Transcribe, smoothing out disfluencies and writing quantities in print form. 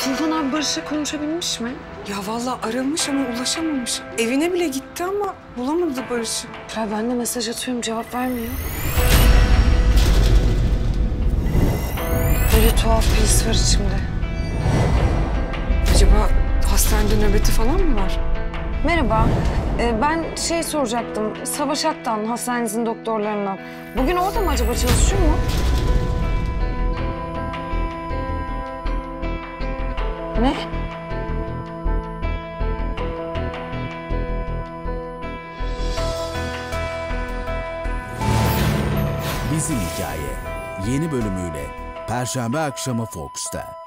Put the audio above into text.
Tufan abi Barış'la konuşabilmiş mi? Ya vallahi aramış ama ulaşamamış. Evine bile gitti ama bulamadı Barış'ı. Ya ben de mesaj atıyorum, cevap vermiyor. Böyle tuhaf bir his var içimde. Acaba hastanede nöbeti falan mı var? Merhaba, ben soracaktım. Savaş Aktan, hastanenizin doktorlarından. Bugün orada mı acaba, çalışıyor mu? Ne? Bizim Hikaye yeni bölümüyle Perşembe akşamı Fox'ta.